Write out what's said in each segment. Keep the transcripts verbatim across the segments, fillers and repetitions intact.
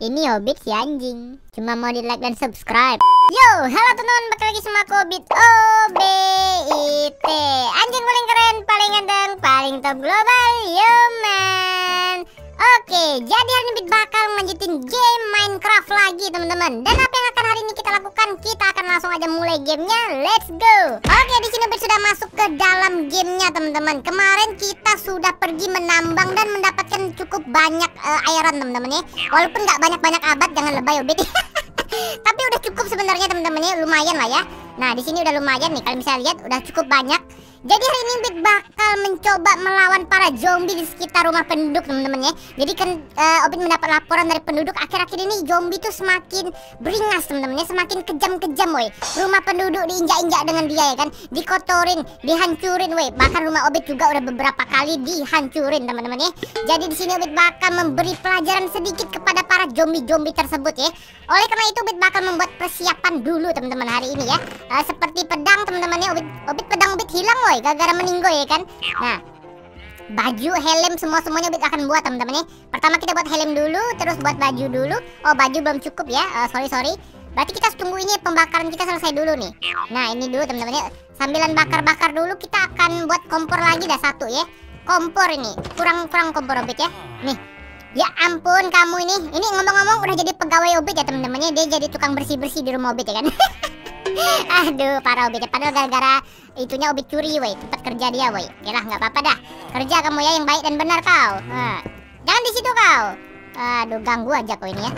Ini Hobbit si anjing. Cuma mau di like dan subscribe. Yo, halo teman-teman, balik lagi sama aku Hobbit O B I T. Anjing paling keren, paling ganteng, paling top global, yo man. Oke, jadi hari ini Bit bakal lanjutin game Minecraft lagi teman-teman. Dan apa yang akan hari ini kita lakukan? Kita akan langsung aja mulai gamenya. Let's go. Oke, di sini Bit sudah masuk ke dalam gamenya teman-teman. Kemarin kita sudah pergi menambang dan mendapatkan cukup banyak uh, iron teman-teman ya. Walaupun nggak banyak-banyak abad, jangan lebay Bit. Tapi udah cukup sebenarnya teman-teman ya, lumayan lah ya. Nah, di sini udah lumayan nih, kalian bisa lihat udah cukup banyak. Jadi hari ini Bit bakal mencoba melawan para zombie di sekitar rumah penduduk teman-teman ya. Jadi kan uh, Obit mendapat laporan dari penduduk akhir-akhir ini zombie tuh semakin beringas teman-teman ya, semakin kejam-kejam woi. Rumah penduduk diinjak-injak dengan dia ya kan, dikotorin, dihancurin woi. Bahkan rumah Obit juga udah beberapa kali dihancurin teman-teman ya. Jadi di sini Obit bakal memberi pelajaran sedikit kepada para zombie-zombie tersebut ya. Oleh karena itu Obit bakal membuat persiapan dulu teman-teman hari ini ya. Uh, seperti pedang teman-teman ya, Obit, Obit pedang Obit hilang woi gara-gara meninggoy ya kan. Nah, baju, helm, semua-semuanya Bit akan buat teman-teman ya. Pertama kita buat helm dulu, terus buat baju dulu. Oh, baju belum cukup ya, uh, sorry sorry. Berarti kita tunggu ini pembakaran kita selesai dulu nih. Nah, ini dulu teman-teman ya. Sambilan bakar-bakar dulu kita akan buat kompor lagi dah satu ya. Kompor ini, kurang-kurang kompor Bit ya. Nih, ya ampun kamu ini. Ini ngomong-ngomong udah jadi pegawai Obit ya teman-teman ya. Dia jadi tukang bersih-bersih di rumah Obit ya kan. Aduh, parah Obit ya. Padahal gara-gara itunya Obit curi woi, tempat kerja dia woi. Yalah, nggak apa-apa dah. Kerja kamu ya yang baik dan benar kau. Nah, jangan di situ kau. Aduh, ganggu aja kau ini ya.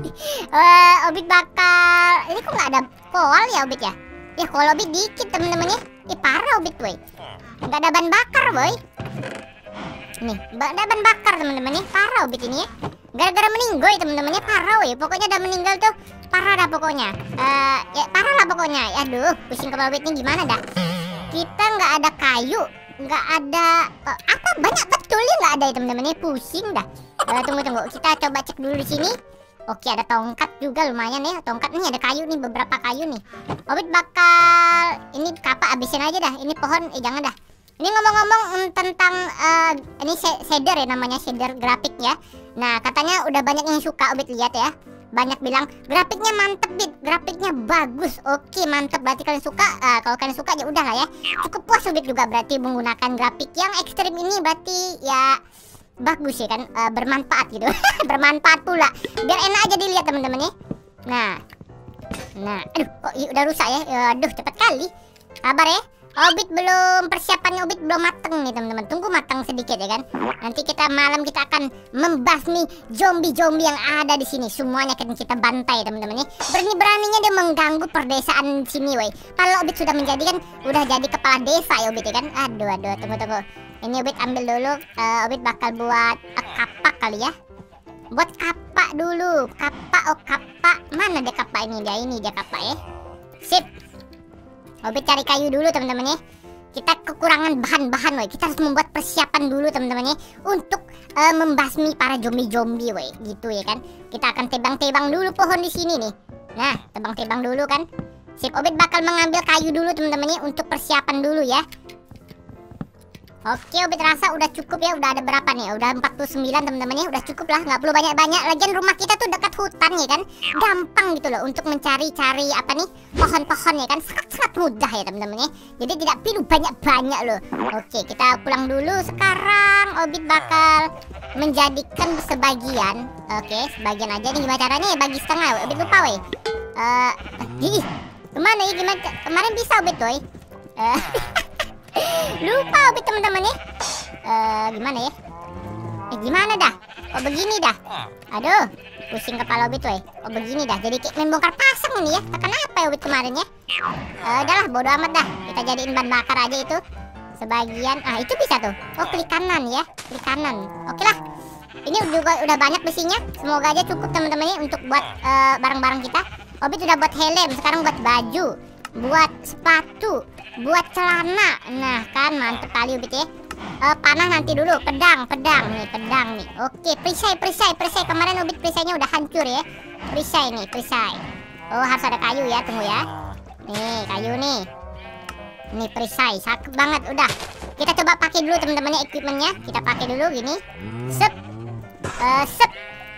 uh, Obit bakal, ini kok nggak ada koal ya Obit ya? Ya kalau Obit dikit temen-temen ya. Ih parah Obit woi. Nggak ada ban bakar woi. Nih, nggak ada ban bakar temen-temen ya. Parah Obit ini ya. Gara-gara meninggal temen-temen ya, parah woi. Pokoknya udah meninggal tuh parah dah pokoknya. Uh, ya parah lah pokoknya. Aduh, pusing kepala Obit ini gimana dah? Kita nggak ada kayu, nggak ada uh, apa banyak betul ya nggak ada ya teman-teman ya, pusing dah. Uh, tunggu tunggu, kita coba cek dulu di sini. Oke, ada tongkat juga lumayan ya. Tongkat nih ada kayu nih, beberapa kayu nih. Obit bakal ini kapak habisin aja dah. Ini pohon eh jangan dah. Ini ngomong-ngomong mm, tentang uh, ini shader ya namanya, shader grafik ya. Nah, katanya udah banyak yang suka Obit lihat ya. Banyak bilang grafiknya mantep Bit, grafiknya bagus. Oke mantep, berarti kalian suka. uh, Kalau kalian suka ya udah lah ya. Cukup puas Bit juga berarti menggunakan grafik yang ekstrim ini. Berarti ya bagus ya kan, uh, bermanfaat gitu. Bermanfaat pula, biar enak aja dilihat teman-teman ya. Nah, nah, aduh, oh, iya, udah rusak ya. Aduh, cepat kali. Kabar ya. Obit belum, persiapannya Obit belum mateng nih teman-teman. Tunggu matang sedikit ya kan. Nanti kita malam kita akan membasmi zombie-zombie yang ada di sini. Semuanya akan kita bantai teman-teman ya. Berani-beraninya dia mengganggu perdesaan sini woi. Kalau Obit sudah menjadi kan, udah jadi kepala desa ya Obit ya kan. Aduh aduh, tunggu-tunggu. Ini Obit ambil dulu. uh, Obit bakal buat uh, kapak kali ya. Buat kapak dulu. Kapak, oh kapak. Mana dia kapak ini? Dia ini dia kapak ya. Sip. Obit cari kayu dulu teman-teman ya. Kita kekurangan bahan-bahan woi. Kita harus membuat persiapan dulu teman-teman ya, untuk uh, membasmi para zombie-zombie woi. Gitu ya kan. Kita akan tebang-tebang dulu pohon di sini nih. Nah, tebang-tebang dulu kan. Sip, Obit bakal mengambil kayu dulu teman-teman ya, untuk persiapan dulu ya. Oke, Obit rasa udah cukup ya. Udah ada berapa nih? Udah empat puluh sembilan teman-teman ya. Udah cukup lah, nggak perlu banyak-banyak. Lagian rumah kita tuh dekat hutan ya kan. Gampang gitu loh untuk mencari-cari apa nih, pohon-pohon ya kan. Sangat-sangat mudah ya teman-teman ya. Jadi tidak perlu banyak-banyak loh. Oke, kita pulang dulu sekarang. Obit bakal menjadikan sebagian. Oke, sebagian aja nih. Gimana caranya ya? Bagi setengah. Obit lupa weh. Uh, ih, kemana ya? Gimana? Kemarin bisa Obit woy. Uh, lupa Obit teman-teman ya. Uh, gimana ya? Eh gimana dah? Oh begini dah. Aduh, pusing kepala Obit woy. Oh begini dah. Jadi kayak main bongkar pasang ini ya. Tekan apa ya Obit kemarin ya? Uh, udahlah bodo amat dah. Kita jadiin bahan bakar aja itu. Sebagian. Ah itu bisa tuh. Oh klik kanan ya. Klik kanan. Oke lah. Ini juga udah banyak besinya. Semoga aja cukup teman-teman ya untuk buat barang-barang uh, kita. Obit udah buat helm. Sekarang buat baju, buat sepatu, buat celana. Nah kan mantep kali Obit ya. Uh, panah nanti dulu. Pedang, pedang nih, pedang nih. Oke, perisai, perisai, perisai. Kemarin Obit perisainya udah hancur ya. Perisai nih, perisai. Oh harus ada kayu ya, tunggu ya. Nih kayu nih. Nih perisai, cakep banget. Udah, kita coba pakai dulu teman-temannya equipmentnya. Kita pakai dulu gini. Sep, uh, sep,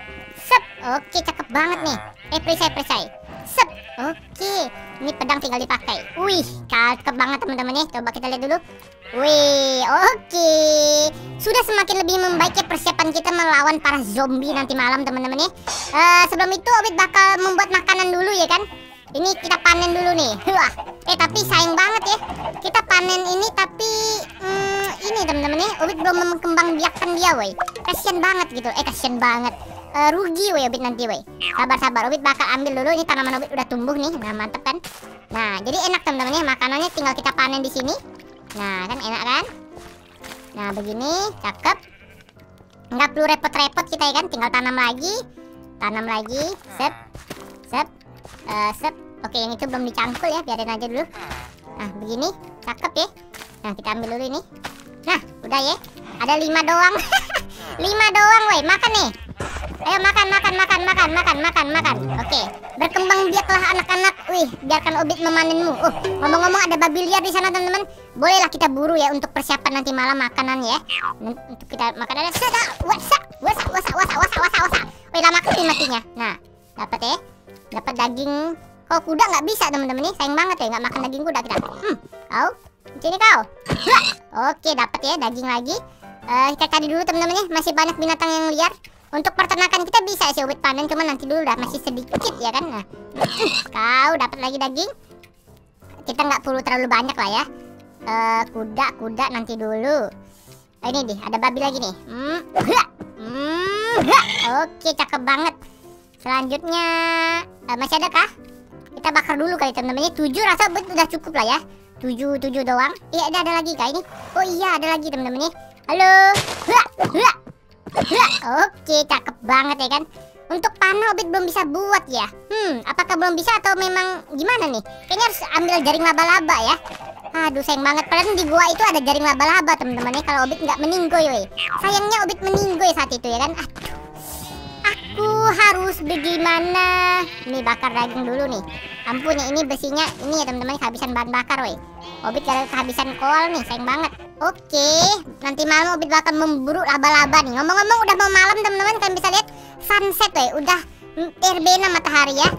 Sep. Oke, cakep banget nih. Eh, perisai, perisai. Sep. Oke. Ini pedang tinggal dipakai. Wih, cakep banget teman-teman ya. Coba kita lihat dulu. Wih, oke. Sudah semakin lebih membaik ya persiapan kita melawan para zombie nanti malam teman-teman ya. Uh, sebelum itu Obit bakal membuat makanan dulu ya kan. Ini kita panen dulu nih. Wah. Eh tapi sayang banget ya. Kita panen ini tapi hmm, ini teman-teman ya. Obit belum mengembangbiakkan dia woi. Kasian banget gitu. Eh kasian banget. Uh, rugi woi Obit nanti woi. Sabar-sabar. Obit bakal ambil dulu. Ini tanaman Obit udah tumbuh nih. Nah mantep kan. Nah jadi enak teman-teman ya. Makanannya tinggal kita panen di sini. Nah kan enak kan. Nah begini. Cakep. Nggak perlu repot-repot kita ya kan. Tinggal tanam lagi. Tanam lagi. Sep. Sep. Uh, sep. Oke yang itu belum dicangkul ya. Biarin aja dulu. Nah begini. Cakep ya. Nah kita ambil dulu ini. Nah udah ya. Ada lima doang. Lima doang woi. Makan nih. Ayo makan makan makan makan makan makan makan. Oke. Berkembang biaklah anak-anak. Wih biarkan Obit memanenmu. Oh ngomong-ngomong ada babi liar di sana teman-teman. Bolehlah kita buru ya untuk persiapan nanti malam makanan ya. Untuk kita makan ada sedap. Wasa wasa wasa wasa wasa wasa wasa. Wih lama kali matinya. Nah dapat ya. Dapat daging. Kau kuda nggak bisa teman-teman nih. Sayang banget ya nggak makan daging kuda kita. Hmm, kau, sini kau. Oke dapat ya daging lagi. Uh, kita cari dulu teman-teman ya. Masih banyak binatang yang liar. Untuk peternakan kita bisa sih Obit panen. Cuman nanti dulu dah masih sedikit ya kan. Nah, kau dapat lagi daging. Kita nggak perlu terlalu banyak lah ya. Uh, kuda kuda nanti dulu. Uh, ini deh ada babi lagi nih. Hmm, hmm, oke cakep banget. Selanjutnya uh, masih ada kah? Kita bakar dulu kali teman-teman. tujuh rasa udah cukup lah ya. tujuh tujuh doang. Iya ada ada lagi kah ini? Oh iya ada lagi teman-teman. Halo. Hua, hua, hua. Oke cakep banget ya kan. Untuk panah Obit belum bisa buat ya. Hmm apakah belum bisa atau memang gimana nih? Kayaknya harus ambil jaring laba-laba ya. Aduh sayang banget. Padahal di gua itu ada jaring laba-laba teman-teman ya. Kalau Obit nggak meninggoy woy. Sayangnya Obit meninggoy saat itu ya kan. Aduh. Aku harus bagaimana? Ini bakar daging dulu nih. Ampun ya ini besinya. Ini ya teman-teman kehabisan bahan bakar woy. Obit gara kehabisan koal nih. Sayang banget. Oke. Nanti malam Obit bakal memburu laba-laba nih. Ngomong-ngomong udah mau malam teman-teman. Kalian bisa lihat sunset woy. Udah terbenam matahari ya.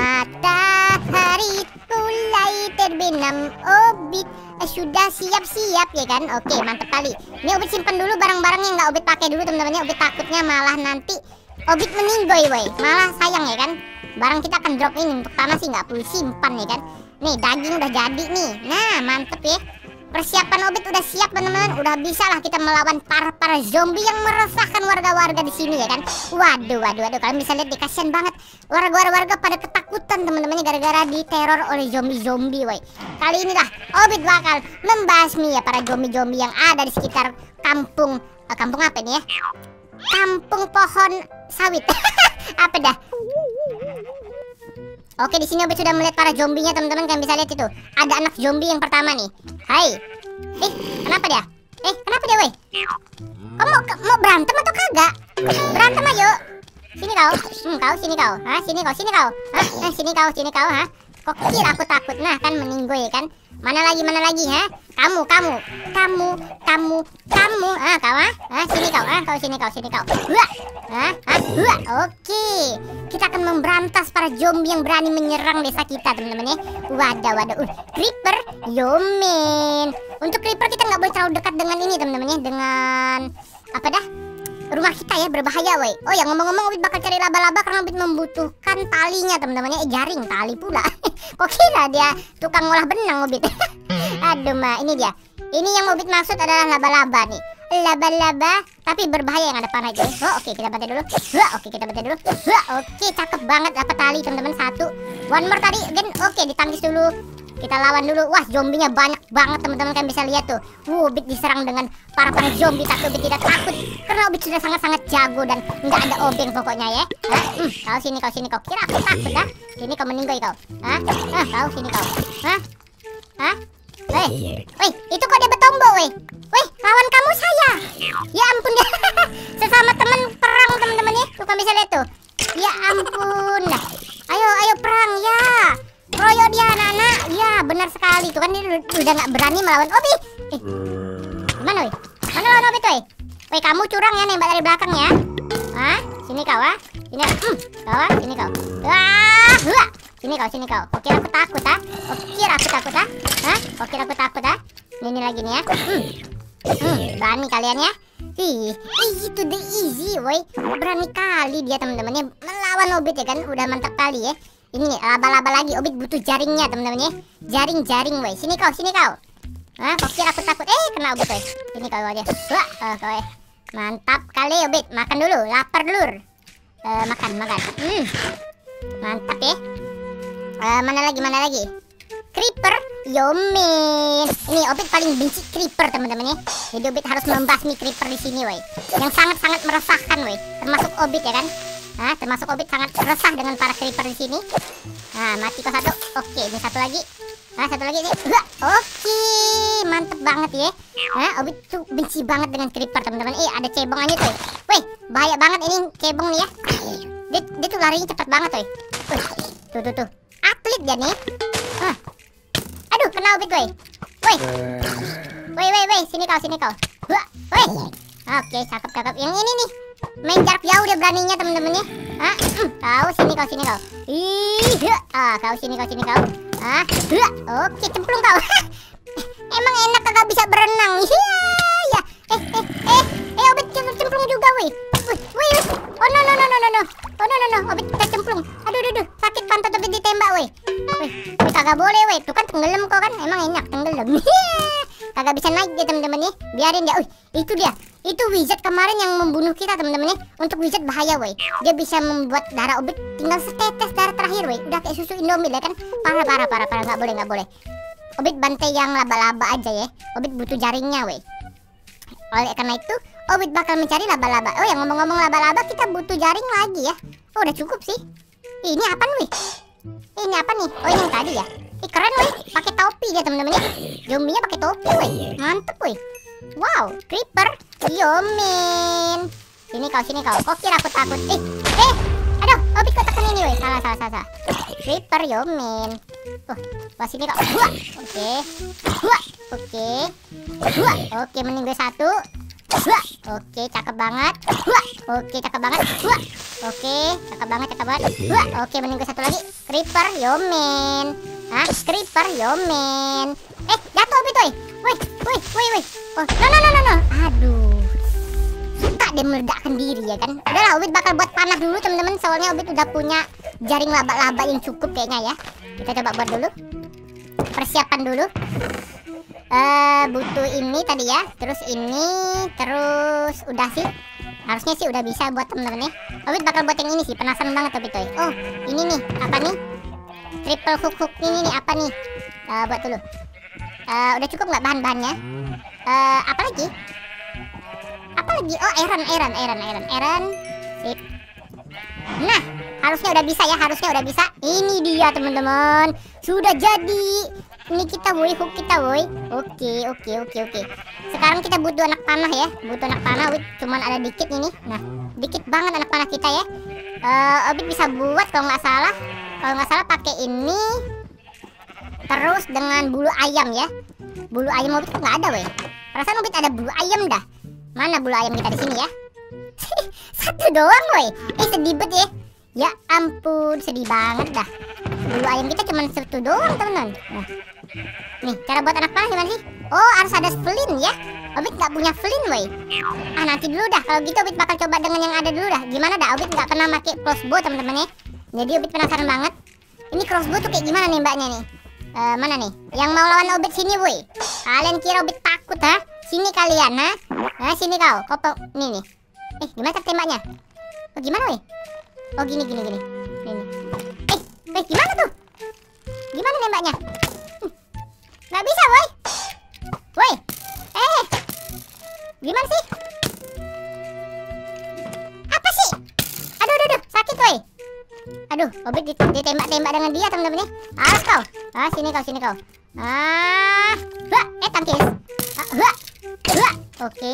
Matahari mulai terbenam. Obit eh, sudah siap-siap ya kan. Oke mantep kali. Ini Obit simpen dulu barang-barang yang nggak Obit pakai dulu teman-teman. Obit takutnya malah nanti Obit meninggoy woy. Malah sayang ya kan. Barang kita akan drop ini. Untuk tanah sih nggak perlu simpan ya kan. Nih daging udah jadi nih. Nah mantep ya. Persiapan Obit udah siap teman-teman. Udah bisa lah kita melawan para-para zombie yang meresahkan warga-warga di sini ya kan. Waduh waduh waduh. Kalian bisa lihat kasihan banget. Warga-warga pada ketakutan teman-temannya gara-gara diteror oleh zombie-zombie woy. Kali ini lah Obit bakal membasmi ya para zombie-zombie yang ada di sekitar kampung. uh, Kampung apa nih ya? Kampung pohon sawit. Apa dah? Oke di sini Obit sudah melihat para zombinya teman-teman. Kalian bisa lihat itu. Ada anak zombie yang pertama nih. Hai. Eh kenapa dia? Eh kenapa dia woi? Kamu mau, mau berantem atau kagak? Berantem ayo. Sini kau. Hmm kau sini kau. Hah sini kau sini kau. Hah eh, sini kau sini kau. Hah kok kira aku takut? Nah kan meninggoy kan. Mana lagi mana lagi ha? Kamu kamu kamu kamu kamu ah kau ah ah sini kau ah kau sini kau sini kau. Wah ah ah wah oke. Kita akan memberantas para zombie yang berani menyerang desa kita teman-teman ya. Wadah wadah. Uh, creeper yomen. Untuk creeper kita nggak boleh terlalu dekat dengan ini teman-teman ya. Dengan apa dah? Rumah kita ya berbahaya woi. Oh ya ngomong-ngomong Obit bakal cari laba-laba karena Obit membutuhkan talinya teman-teman ya. Eh, jaring tali pula. Kok kira dia tukang ngolah benang Obit. Aduh mah ini dia. Ini yang Obit maksud adalah laba-laba nih. Laba-laba tapi berbahaya yang ada panah itu. Oh oke okay, kita bantai dulu. Wah, oke okay, kita bantai dulu. Wah, oke okay, cakep banget dapat tali teman-teman satu. One more tadi again. Oke okay, ditangkis dulu. Kita lawan dulu. Wah zombinya banyak banget teman-teman. Kalian bisa lihat tuh. Wow Obit diserang dengan para para zombie. Tapi Obit tidak takut karena Obit sudah sangat-sangat jago dan nggak ada obeng pokoknya ya. Hah? Hmm, kau sini kau sini kau kira aku takut dah? Sini kau meninggoy kau. Hah? Ah kau sini kau. Hah? Hah? Weh, weh, itu kok dia bertombol weh. Weh, lawan kamu saya. Ya ampun dia. Sesama teman perang teman-teman ya. Tuh kalian bisa lihat tuh. Ya ampun. Nah, ayo ayo perang ya. Royok dia anak-anak. Ya benar sekali. Tuh kan dia udah nggak berani melawan Obi. Eh, gimana weh? Mana lawan Obi tuh weh? Weh kamu curang ya nembak dari belakang ya. Hah? Sini kau ah. Ini, hmm, kawan, sini kau. Wah, wah. Sini kau, sini kau. Kau kira aku takut, ah? Kau kira aku takut, ah? Hah? Kau kira aku takut, ah? Ini, ini lagi nih ya. Hmm. Hmm, berani kalian ya. Ih, itu the easy, woi. Berani kali dia teman-teman ya melawan Obit ya kan. Udah mantap kali ya. Ini nih, laba-laba lagi. Obit butuh jaringnya teman-teman ya. Jaring-jaring, woi. Sini kau, sini kau. Hah, kau kira aku takut? Eh, kena Obit, woi. Sini kau aja. Wah, oh, kau ya. Mantap kali Obit. Makan dulu, lapar dulu. Uh, makan, makan. Hmm. Mantap ya. Uh, mana lagi, mana lagi? Creeper, yomin. Ini Obit paling benci creeper teman-teman ya. Jadi Obit harus membasmi creeper di sini, woi. Yang sangat-sangat meresahkan, woi. Termasuk Obit ya kan? Nah, termasuk Obit sangat resah dengan para creeper di sini. Nah, mati kok satu. Oke, ini satu lagi. Nah, satu lagi nih. Oke, mantep banget ya. Nah, Obit tuh benci banget dengan creeper teman-teman. Eh, ada cebongannya tuh. Woi, bahaya banget ini cebong nih ya. Dia, dia tuh larinya cepat banget, woi. Tuh, tuh, tuh. Atlet dia nih. Hah. Aduh, kena Obit, woi. Woi. Woi, woi, woi, sini kau, sini kau. Wah, woi. Oke, cakep, cakep. Yang ini nih. Main jarak jauh dia beraninya, temen-temen ya. Hah? Hmm, kau sini, kau sini kau. Ih, ah, kau sini, kau sini kau. Ah, oke, cemplung kau. Emang enak kagak bisa berenang. Iya, ya. Eh, eh, eh, eh, Obit cemplung juga, woi. Woi, woi. Oh, no, no, no, no, no, no. Oh, no, no, no. Obit kita cemplung. Aduh, aduh, aduh. Sakit pantat Obit ditembak, woi. Woi, kagak boleh, woi. Tuh kan tenggelam kau kan. Emang enak tenggelam. Kagak bisa naik dia, temen-temen ya. Biarin dia. Wih, itu dia. Itu wizard kemarin yang membunuh kita, temen-temen ya. Untuk wizard bahaya, woi. Dia bisa membuat darah Obit tinggal setetes darah terakhir, woi. Udah kayak susu Indomie ya kan. Parah, parah, parah, parah. Nggak boleh, nggak boleh. Obit bantai yang laba-laba aja ya. Obit butuh jaringnya, woi. Oleh karena itu, Obit bakal mencari laba-laba. Oh, yang ngomong-ngomong laba-laba, kita butuh jaring lagi ya. Oh, udah cukup sih. Ini apa nih? Ini apa nih? Oh, ini yang tadi ya. Ih, keren, woi. Pakai topi dia, temen-temen ya. Zombinya pakai topi, woi. Mantep, woi. Wow, creeper, yomin. Sini kau, sini kau. Kok kira aku takut? Eh, eh, aduh, Obit kok tekan ini, woi. Salah, salah, salah. Creeper, yomin. Oh, wah sini kau. Wah, oke. Wah, oke. Wah, oke, meninggal satu. Wah, oke, cakep banget. Wah, oke, cakep banget. Wah, oke, cakep banget, cakep banget. Wah, oke, meninggal satu lagi. Creeper, yomin. Hah, creeper, yomin. Eh, jatuh Obit, woi. Woi, woi, woi, woi. Oh, no, no, no, no, no. Aduh. Suka dia meledakkan diri ya kan. Udahlah, Obit bakal buat panah dulu teman-teman. Soalnya Obit udah punya jaring laba-laba yang cukup kayaknya ya. Kita coba buat dulu. Persiapan dulu. Eh, uh, butuh ini tadi ya. Terus ini, terus udah sih. Harusnya sih udah bisa buat temen-temen ya. Obit bakal buat yang ini sih. Penasaran banget Obit, toy. Oh, ini nih. Apa nih? Triple hook hook ini nih. Apa nih? Uh, buat dulu. Uh, udah cukup nggak bahan-bahannya? Uh, apa lagi? Apa lagi? Oh, iron, iron, iron, iron, iron. Sip. Nah, harusnya udah bisa ya, harusnya udah bisa. Ini dia teman-teman. Sudah jadi. Ini kita woi, hook kita woi. Oke, oke, oke, oke. Sekarang kita butuh anak panah ya. Butuh anak panah, wih. Cuman ada dikit ini. Nah, dikit banget anak panah kita ya. Uh, Obit bisa buat kalau nggak salah. Kalau nggak salah pakai ini. Terus dengan bulu ayam ya. Bulu ayam Obit nggak ada woi. Perasaan Obit ada bulu ayam dah. Mana bulu ayam kita di sini ya? Satu doang woi. Eh, sedih banget ya. Ya ampun, sedih banget dah. Bulu ayam kita cuma satu doang teman-teman. Nah, nih cara buat anak panah gimana sih? Oh, harus ada flint ya. Obit nggak punya flint woi. Ah, nanti dulu dah. Kalau gitu Obit bakal coba dengan yang ada dulu dah. Gimana dah? Obit nggak pernah pakai crossbow teman-teman ya. Jadi Obit penasaran banget. Ini crossbow tuh kayak gimana nih mbaknya nih? Uh, mana nih? Yang mau lawan Obit sini woi. Kalian kira Obit takut ha? Sini kalian ha? Nah, sini kau. Kopong nih nih. Eh, gimana cara tembaknya? Oh, gimana woi? Oh, gini gini gini. Ini. Eh, eh gimana tuh? Gimana nembaknya? Hmm. Nggak bisa woi. Woi. Eh. Gimana sih? Apa sih? Aduh, aduh, aduh. Sakit woi. Aduh, Obit ditembak-tembak dengan dia teman-teman ya. Awas kau. Ah, sini kau, sini kau. Ah, wah, eh tangkis. Ah, wah, wah. Oke.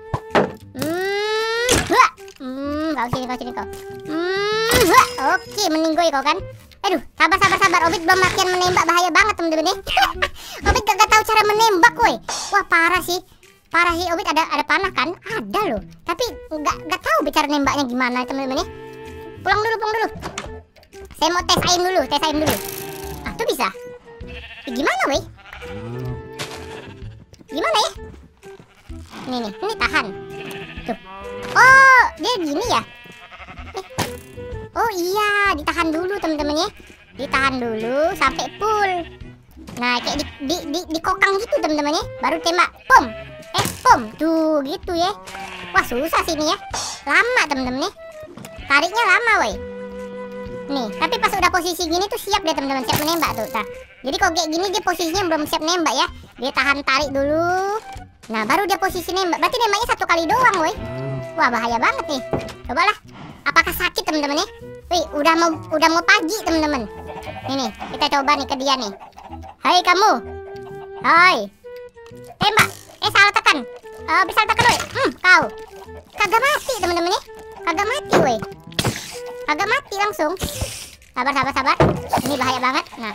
Hmm, wah. Hmm, kau sini, kau sini kau. Hmm, wah. Oke, meninggoy kau kan. Aduh, sabar, sabar, sabar. Obit belum latihan menembak, bahaya banget teman-teman ya. Obit gak tahu cara menembak, woi. Wah, parah sih. Parah sih. Obit ada ada panah kan? Ada loh. Tapi nggak nggak tahu bicara nembaknya gimana teman-teman ya. pulang dulu, pulang dulu. Saya mau tes aim dulu, tes aim dulu. Ah, tuh bisa. Eh, gimana, weh? Gimana ya? Ini nih, ini tahan. Tuh. Oh, dia gini ya? Eh. Oh iya, ditahan dulu teman-teman ya. Ditahan dulu sampai full. Nah, kayak di di di, di kokang gitu teman-teman ya. Baru tembak. Pom. Eh, pom. Tuh, gitu ya. Wah, susah sih ini ya. Lama teman-teman ya. Tariknya lama, woi. Nih, tapi pas udah posisi gini tuh siap deh teman-teman, siap menembak tuh. Nah, jadi kalau kayak gini dia posisinya belum siap nembak ya. Dia tahan tarik dulu. Nah, baru dia posisi nembak. Berarti nembaknya satu kali doang, woi. Wah, bahaya banget nih. Cobalah. Apakah sakit teman-teman ya? Wih, udah mau udah mau pagi teman-teman. Ini, kita coba nih ke dia nih. Hai kamu. Hai. Tembak. Eh, salah tekan. Uh, bisa tekan, woi. Hmm, kau. Kagak mati teman-teman ya. Kagak mati, woi. Kagak mati langsung. Sabar, sabar, sabar. Ini bahaya banget. Nah.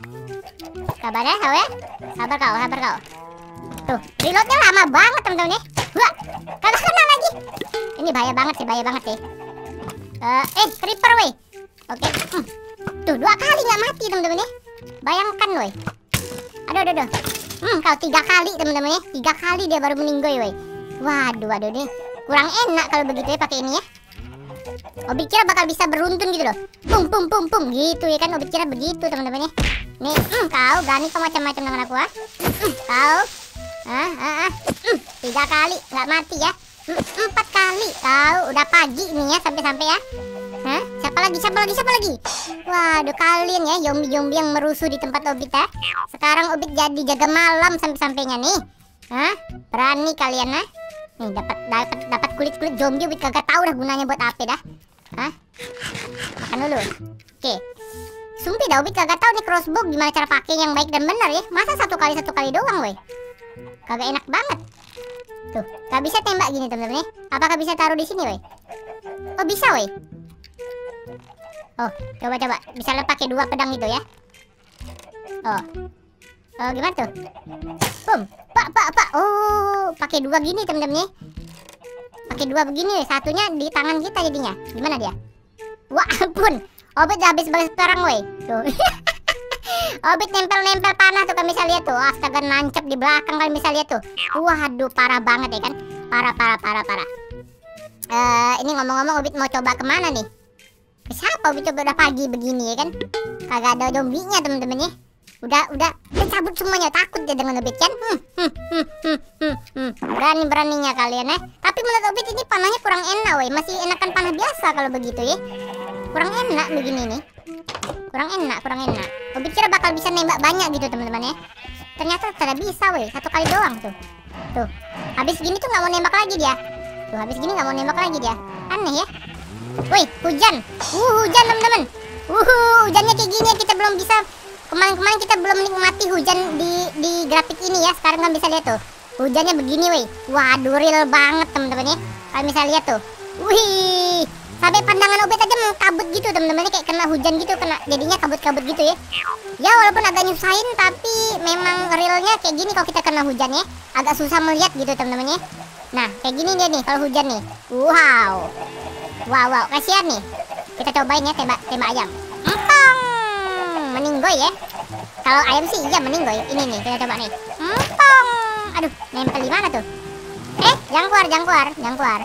Sabar ya, kau ya. Sabar kau, sabar kau. Tuh, reloadnya lama banget teman-teman ya. Wah, kagak kena lagi. Ini bahaya banget sih, bahaya banget sih. Uh, eh, creeper weh. Oke. Hmm. Tuh, dua kali nggak mati teman-teman ya. Bayangkan weh. Aduh, aduh, aduh. Hmm, kau tiga kali teman-teman ya. Tiga kali dia baru meninggoy weh. Waduh, waduh nih. Kurang enak kalau begitu ya pakai ini ya. Obi kira bakal bisa beruntun gitu loh. Pum pum pum pum gitu ya kan. Obi kira begitu teman-teman ya. Nih, hmm, kau berani kau macam-macam dengan aku ah. Hmm, kau. Ah, ah, ah. Hmm, tiga kali nggak mati ya. Hmm, empat kali. Kau udah pagi nih ya sampai-sampai ya. Hah? Siapa lagi? Siapa lagi? Siapa lagi? Waduh, kalian ya zombie-zombie yang merusuh di tempat Obit ya. Sekarang Obit jadi jaga malam sampai-sampainya nih. Hah? Berani kalian ah? Nih dapat dapat dapat kulit-kulit zombie. Obit kagak tahu dah gunanya buat apa dah. Hah? Makan dulu. Oke. Sumpah dah Obit kagak tahu nih crossbow gimana cara pakai yang baik dan benar ya. Masa satu kali satu kali doang, woi. Kagak enak banget. Tuh, gak bisa tembak gini temen-temen ya. Apakah bisa taruh di sini, woi? Oh, bisa, woi. Oh, coba-coba. Bisa lo pakai dua pedang itu ya. Oh. Oh, gimana tuh? Boom. Pak, pak, pak. Oh, pakai dua gini temen-temen ya. Pakai dua begini, satunya di tangan kita jadinya. Gimana dia? Wah, ampun. Obit udah habis balas perang, woi. Tuh. Obit nempel-nempel panah tuh, kalian bisa lihat tuh. Astaga, nancep di belakang kalian bisa lihat tuh. Waduh, parah banget ya kan. Parah, parah, parah, parah. Uh, ini ngomong-ngomong Obit mau coba kemana nih? Ke siapa Obit coba udah pagi begini ya kan? Kagak ada zombie-nya temen-temen ya. Udah, udah, udah cabut semuanya. Takut ya dengan Obit kan? Hmm, hmm, hmm, hmm, hmm, hmm. Berani-beraninya kalian ya. Tapi menurut Obit ini panahnya kurang enak, woi. Masih enakan panah biasa kalau begitu ya. Kurang enak begini nih. Kurang enak, kurang enak. Obit kira bakal bisa nembak banyak gitu teman-teman ya. Ternyata tidak bisa, woi. Satu kali doang tuh. Tuh. Habis gini tuh nggak mau nembak lagi dia. Tuh, habis gini nggak mau nembak lagi dia. Aneh ya. Woi, hujan. Uh, hujan teman-teman. Uh, hujannya kayak gini ya, kita belum bisa. Kemarin-kemarin kita belum menikmati hujan di di grafik ini ya. Sekarang kan bisa lihat tuh. Hujannya begini, woi. Waduh, real banget teman-teman ya. Kalian bisa lihat tuh. Wih. Sampai pandangan Obit aja kabut gitu teman-teman, kayak kena hujan gitu, kena jadinya kabut-kabut gitu ya. Ya walaupun agak nyusahin tapi memang realnya kayak gini kalau kita kena hujan ya. Agak susah melihat gitu teman-teman ya. Nah, kayak gini dia nih kalau hujan nih. Wow. Wow, wow, kasihan nih. Kita cobain ya tembak tembak ayam. Empong. Meninggoy ya. Kalau ayam sih iya meninggoy. Ini nih, kita coba nih. Empong. Aduh, nempel di mana tuh? Eh, jangan keluar, jangan keluar, jangan keluar.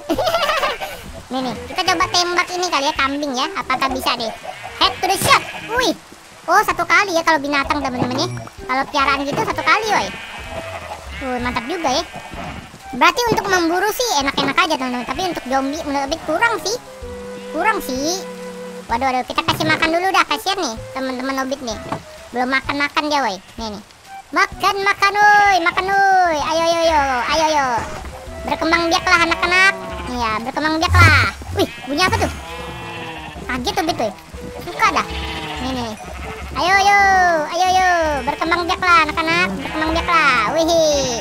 Nih nih, kita coba tembak ini kali ya, kambing ya. Apakah bisa deh? Head to the shot. Wih. Oh, satu kali ya kalau binatang teman-teman ya. Kalau piaraan gitu satu kali, woi. Uh, mantap juga ya. Berarti untuk memburu sih enak-enak aja teman-teman. Tapi untuk zombie menurut Obit kurang sih. Kurang sih. Waduh, waduh, kita kasih makan dulu dah. Kasihan nih teman-teman Obit nih. Belum makan-makan dia, woi. Nih nih. Makan, makan, woi. Makan, woi. Ayo, ayo, ayo. Ayo, ayo. Berkembang biaklah anak-anak. Iya, berkembang biak lah. Wih, bunyi apa tuh? Kaget tuh betul. Suka dah. Nih nih. Ayo yo, ayo yo, berkembang biak lah anak-anak, berkembang biak lah. Wih.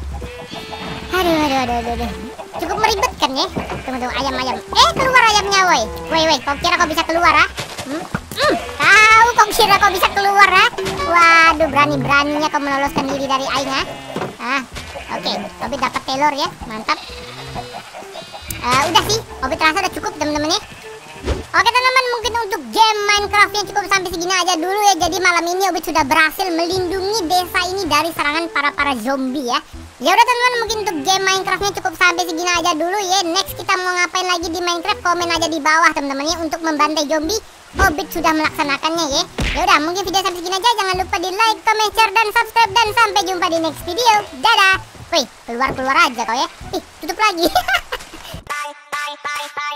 Aduh, aduh, aduh, aduh, aduh. Cukup meribetkan ya, teman-teman ayam-ayam. Eh, keluar ayamnya, woi. Woi, woi, kau kira kau bisa keluar ah? Hmm? Hmm, kau kau kira kau bisa keluar ah? Waduh, berani-beraninya kau meloloskan diri dari airnya. Ah, oke, okay. Obit dapat telur ya, mantap. Uh, udah sih, Obit rasa udah cukup temen-temen ya. Oke teman-teman, mungkin untuk game Minecraftnya cukup sampai segini aja dulu ya. Jadi malam ini Obit sudah berhasil melindungi desa ini dari serangan para-para zombie ya. Ya udah teman-teman, mungkin untuk game Minecraftnya cukup sampai segini aja dulu ya. Next kita mau ngapain lagi di Minecraft, komen aja di bawah teman-teman ya. Untuk membantai zombie, Obit sudah melaksanakannya ya. Ya udah, mungkin video sampai segini aja. Jangan lupa di like, comment, share, dan subscribe. Dan sampai jumpa di next video. Dadah. Wih, keluar-keluar aja kau ya. Ih, tutup lagi. Bye, bye, bye, bye.